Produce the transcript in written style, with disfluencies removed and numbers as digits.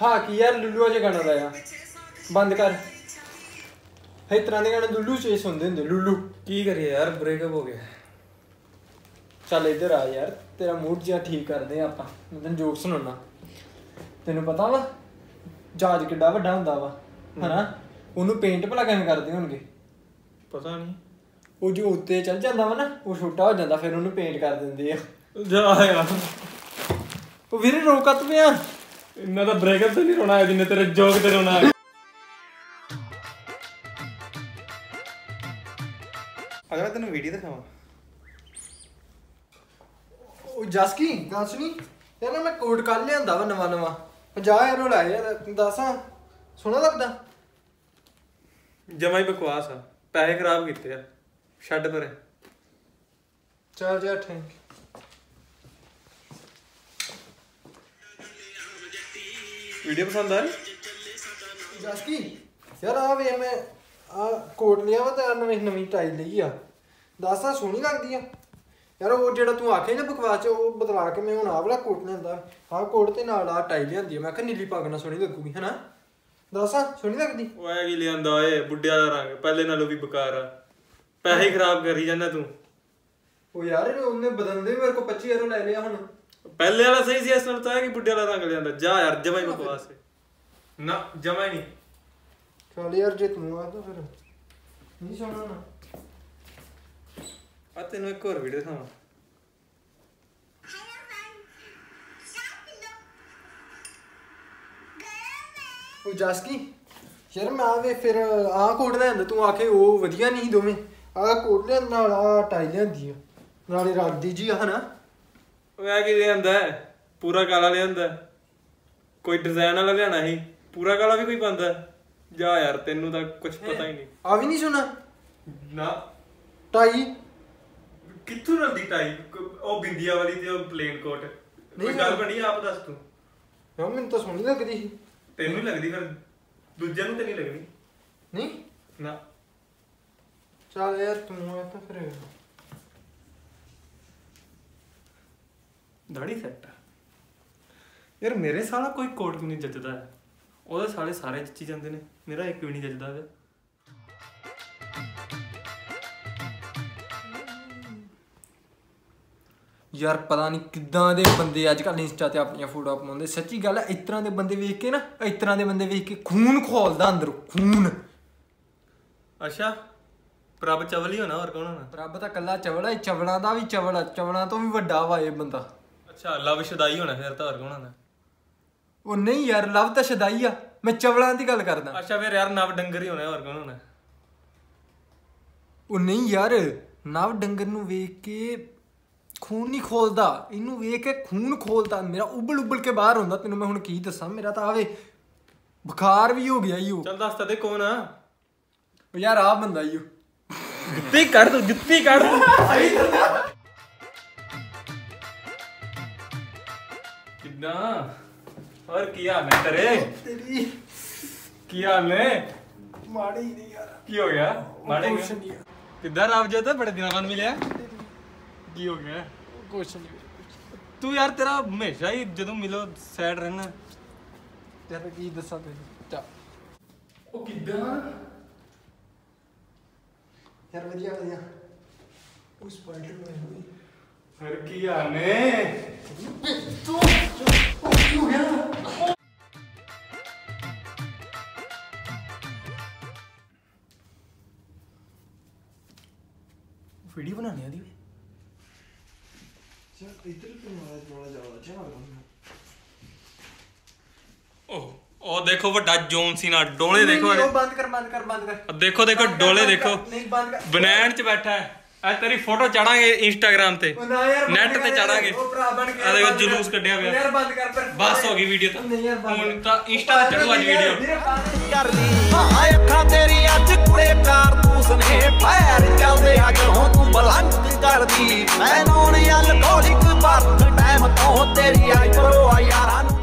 हाँ कि यार लुल्लू अजे गाना लाया बंद कर इस तरह के गाने लुल्लू च सुनते होंगे लुल्लू की करिए यार ब्रेकअप हो गया चल इधर आ यार तेरा मूड जिहा ठीक करते हैं आप मैं तेन जोक सुनाना तेन पता वा जहाज किड्डा वड्डा हुंदा वा है ना ਉਹਨੂੰ पेंट भला किवें करदे होणगे पता नहीं ਉਹ ਜੋ ਉੱਤੇ ਚੱਲ ਜਾਂਦਾ ਵਾ ਨਾ ਉਹ ਛੋਟਾ ਹੋ ਜਾਂਦਾ ਫਿਰ ਉਹਨੂੰ ਪੇਂਟ ਕਰ ਦਿੰਦੇ ਆ ਜਾ ਯਾਰ ਉਹ ਵੀਰੇ ਰੋਕਾ ਤੂੰ ਪਿਆ ਇੰਨਾ ਤਾਂ ਬ੍ਰੇਕਅਪ ਤੇ ਨਹੀਂ ਰੋਣਾ ਹੈ ਜਿੰਨੇ ਤੇਰੇ ਜੋਕ ਤੇ ਰੋਣਾ ਹੈ ਅਗਰ ਤੈਨੂੰ ਵੀਡੀਓ ਦਿਖਾਵਾਂ ਉਹ ਜਸ ਕੀ ਗੱਲ ਸੁਣੀ ਯਾਰ ਮੈਂ ਕੋਟ ਕੱਲ ਲਿਆਂਦਾ ਵਾ ਨਵਾਂ 50 ਯੂਰੋ ਲਾਏ ਯਾਰ ਦੱਸਾਂ ਸੋਹਣਾ ਲੱਗਦਾ ਜਮਾ ਹੀ ਬਕਵਾਸ ਆ ਪੈਸੇ ਖਰਾਬ ਕੀਤੇ ਆ ਛੱਡ ਪਰੇ ਚੱਲ ਜਾ ਥੈਂਕ ਵੀਡੀਓ ਪਸੰਦ ਆਈ ਜਸ ਕੀ ਯਾਰ ਆ ਵੇ ਮੈਂ ਆ ਕੋਟ ਲਿਆ ਵਾ ਤੇ ਨਵੀਂ ਟਾਈ ਲਈ ਆ ਦੱਸਾਂ ਸੋਹਣੀ ਲੱਗਦੀ ਆ ਯਾਰ ਉਹ ਜਿਹੜਾ ਤੂੰ ਆਖੇ ਨਾ ਬਕਵਾਸ ਚ ਉਹ ਬਦਲਾ ਕੇ ਮੈਂ ਹੁਣ ਆਹ ਵਾਲਾ ਕੋਟ ਲਿਆਂਦਾ ਆਹ ਕੋਟ ਤੇ ਨਾਲ ਆਹ ਟਾਈ ਲਿਆਂਦੀ ਆ ਮੈਂ ਕਿਹਾ ਨੀਲੀ ਪੱਗ ਨਾਲ ਸੋਹਣੀ ਲੱਗੂਗੀ ਹੈਨਾ ਦੱਸਾਂ ਸੋਹਣੀ ਲੱਗਦੀ ਉਹ ਐ ਕੀ ਲਿਆਂਦਾ ਓਏ ਬੁੱਢਿਆ ਦਾ ਰੰਗ ਪਹਿਲੇ ਨਾਲੋਂ ਵੀ ਬੇਕਾਰ ਆ ਪੈਸੇ ਖਰਾਬ ਕਰੀ ਜਾਂਦਾ ਤੂੰ ਉਹ ਯਾਰ ਉਹਨੇ ਬਦਲਦੇ ਮੇਰੇ ਕੋ 25 ਯੂਰੋ ਲੈ ਲਿਆ ਹੁਣ ਪਹਿਲੇ ਵਾਲਾ ਸਹੀ ਸੀ ਇਸ ਨਾਲ ਤਾਂ ਹੈ ਕਿ ਬੁੱਢੇ ਵਾਲਾ ਰੰਗ ਲਿਆਂਦਾ ਜਾ ਯਾਰ ਜਮਾ ਹੀ ਬਕਵਾਸ ਹੈ ਨਾ ਜਮਾ ਹੀ ਨਹੀਂ ਚੱਲ ਯਾਰ ਜੇ ਤੂੰ ਆ ਤਾਂ ਫਿਰ ਨਹੀਂ ਸੋਹਣਾ ਨਾ ਆ ਤੈਨੂੰ ਇੱਕ ਹੋਰ ਵੀਡੀਓ ਦਿਖਾਵਾਂ ਉਹ ਜਸ ਕੀ ਯਾਰ ਮੈਂ ਆਵੇ ਫਿਰ ਆਹ ਕੋਟ ਲਿਆਂਦਾ ਤੂੰ ਆਖੇ ਉਹ ਵਧੀਆ ਨਹੀਂ ਦੋਵੇਂ ਆਹ ਕੋਟ ਲਿਆਂਦਾ ਨਾਲ ਆਹ ਟਾਈ ਲਿਆਂਦੀ ਆ ਨਾਲੇ ਰੱਖਦੀ ਜੀ ਆ ਹਨਾ ਉਹ ਐ ਕੀ ਲਿਆਂਦਾ ਪੂਰਾ ਕਾਲਾ ਲਿਆਂਦਾ ਕੋਈ ਡਿਜ਼ਾਈਨ ਵਾਲਾ ਲਿਆਣਾ ਸੀ ਪੂਰਾ ਕਾਲਾ ਵੀ ਕੋਈ ਪਾਉਂਦਾ ਜਾ ਯਾਰ ਤੈਨੂੰ ਤਾਂ ਕੁਝ ਪਤਾ ਹੀ ਨਹੀਂ ਆ ਵੀ ਨਹੀਂ ਸੁਣਾ ਨਾ ਟਾਈ ਕਿੱਥੋਂ ਰਲਦੀ ਟਾਈ ਉਹ ਬਿੰਦੀਆਂ ਵਾਲੀ ਤੇ ਉਹ ਪਲੇਨ ਕੋਟ ਕੋਈ ਗੱਲ ਬਣੀ ਆਪ ਦੱਸ ਤੂੰ ਯਾਰ ਮੈਨੂੰ ਤਾਂ ਸੋਹਣੀ ਲੱਗਦੀ ਸੀ ਤੈਨੂੰ ਹੀ ਲੱਗਦੀ ਫਿਰ ਦੂਜਿਆਂ ਨੂੰ ਤੇ ਨਹੀਂ ਲੱਗਣੀ ਨਹੀਂ ਨਾ ਚੱਲ ਯਾਰ ਤੂੰ ਆ ਤਾਂ ਫਿਰ ਦਾੜੀ ਸੈੱਟ ਯਾਰ ਮੇਰੇ ਸਾਲਾ ਕੋਈ ਕੋਟ ਵੀ ਨਹੀਂ ਜੱਜਦਾ ਹੈ ਉਹਦੇ ਸਾਲੇ ਸਾਰੇ ਜੱਚੀ ਜਾਂਦੇ ਨੇ ਮੇਰਾ ਇੱਕ ਵੀ ਨਹੀਂ ਜੱਜਦਾ ਹੈ ਯਾਰ ਪਤਾ ਨਹੀਂ ਕਿੱਦਾਂ ਦੇ ਬੰਦੇ ਅੱਜ ਕੱਲ੍ਹ ਇੰਸਟਾ ਤੇ ਆਪਣੀਆਂ ਫੋਟੋਆਂ ਪਾਉਂਦੇ ਸੱਚੀ ਗੱਲ ਹੈ ਇਸ ਤਰ੍ਹਾਂ ਦੇ ਬੰਦੇ ਵੇਖ ਕੇ ਨਾ ਇਸ ਤਰ੍ਹਾਂ ਦੇ ਬੰਦੇ ਵੇਖ ਕੇ ਖੂਨ ਖੋਲਦਾ ਅੰਦਰੋਂ ਖੂਨ ਅੱਛਾ ਪ੍ਰਭ ਚਵਲ ਹੀ ਹੋਣਾ ਹੋਰ ਕੌਣ ਹੋਣਾ ਪ੍ਰਭ ਤਾਂ ਕੱਲਾ ਚਵਲ ਹੈ ਚਵਲਾਂ ਦਾ ਵੀ ਚਵਲ ਚਵਲਾਂ ਤੋਂ ਵੀ ਵੱਡਾ ਵਾ ਇਹ ਬੰਦਾ ਅੱਛਾ ਲਵ ਸ਼ਦਾਈ ਹੋਣਾ ਫਿਰ ਤਾਂ ਹੋਰ ਕੌਣ ਹੋਣਾ ਉਹ ਨਹੀਂ ਯਾਰ ਲਵ ਤਾਂ ਸ਼ਦਾਈ ਆ ਮੈਂ ਚਵਲਾਂ ਦੀ ਗੱਲ ਕਰਦਾ ਅੱਛਾ ਫਿਰ ਯਾਰ ਨਵ ਡੰਗਰ ਹੀ ਹੋਣਾ ਹੋਰ ਕੌਣ ਹੋਣਾ ਉਹ ਨਹੀਂ ਯਾਰ ਨਵ ਡੰਗਰ ਨੂੰ ਵੇਖ ਕੇ ਖੂਨ ਨਹੀਂ ਖੋਲਦਾ ਇਹਨੂੰ ਵੇਖ ਕੇ ਖੂਨ ਖੋਲਦਾ ਮੇਰਾ ਉਬਲ ਕੇ ਬਾਹਰ ਹੁੰਦਾ ਤੈਨੂੰ ਮੈਂ ਹੁਣ ਕੀ ਦੱਸਾਂ ਮੇਰਾ ਤਾਂ ਆਵੇ ਬੁਖਾਰ ਵੀ ਹੋ ਗਿਆ ਈਓ ਚੱਲ ਦੱਸ ਤਾਂ ਕੌਣ ਆ ਉਹ ਯਾਰ ਆ ਬੰਦਾ ਈਓ ਜੁੱਤੀ ਕੱਢ ਤੂੰ ਕਿੱਦਾਂ ਹੋਰ ਕੀ ਹਾਲ ਹੈ ਤੇਰੇ ਤੇਰੀ ਕੀ ਹਾਲ ਨੇ ਮਾੜੀ ਨਹੀਂ ਯਾਰ ਕੀ ਹੋ ਗਿਆ ਮਾੜੇ ਕੁਛ ਨਹੀਂ ਕਿੱਦਾਂ ਰਾਵਜੋਤ ਬੜੇ ਦਿਨਾਂ ਬਾਅਦ ਮਿਲਿਆ ਕੀ ਹੋ ਗਿਆ ਕੁਛ ਨਹੀਂ ਤੂੰ ਯਾਰ ਤੇਰਾ ਹਮੇਸ਼ਾ ਹੀ ਜਦੋਂ ਮਿਲੋ ਸੈਡ ਰਹਿਣਾ ਯਾਰ ਕੀ ਦੱਸਾਂ ਤੈਨੂੰ ਚਾ ਉਹ ਕਿੱਦਾਂ ਯਾਰ ਵਧੀਆ ਉਸ ਪਾਰਟੀ ਨੂੰ ਹੋਈ ਹਰ ਕੀ ਹਾਲ ਨੇ ਤੂੰ ਕੀ ਹੋ ਗਿਆ ਵੀਡੀਓ ਬਣਾਉਣੀ ਆਦੀ ਯਾਰ ਇੱਧਰ ਕਿਉਂ ਆਇਆ ਜਾਵਾ ਚਾਹ ਉਹ ਦੇਖੋ ਵੱਡਾ ਜੋਨ ਸੀ ਨਾ ਡੋਲੇ ਦੇਖੋ ਬੰਦ ਕਰ ਦੇਖੋ ਡੋਲੇ ਦੇਖੋ ਨਹੀਂ ਬੰਦ ਕਰ ਬਨੈਣ ਚ ਬੈਠਾ ਹੈ ਆ ਤੇਰੀ ਫੋਟੋ ਚਾੜਾਂਗੇ ਇੰਸਟਾਗ੍ਰਾਮ ਤੇ ਨੈਟ ਤੇ ਚਾੜਾਂਗੇ ਆ ਦੇਖੋ ਜਲੂਸ ਕੱਢਿਆ ਪਿਆ ਯਾਰ ਬੰਦ ਕਰ ਬਸ ਹੋ ਗਈ ਵੀਡੀਓ ਤਾਂ ਨਹੀਂ ਯਾਰ ਹੁਣ ਤਾਂ ਇੰਸਟਾ ਤੇ ਚੜੂ ਅੱਜ ਵੀਡੀਓ ਕਰਦੀ ਹਾਂ ਅੱਖਾਂ ਤੇਰੀ ਅੱਜ ਕੁੜੇ ਕਾਰਤੂਸ ਨੇ ਪੈਰ ਚੱਲਦੇ ਅੱਜ ਹੁਣ ਤੂੰ ਬਲੰਕ ਕਰਦੀ ਮੈਂ ਨੋਨ ਅਲਕੋਹਲਿਕ ਪਰ ਟਾਈਮ ਤੋਂ ਤੇਰੀ ਆਈ ਕਰੋ ਯਾਰਾਂ ਨੂੰ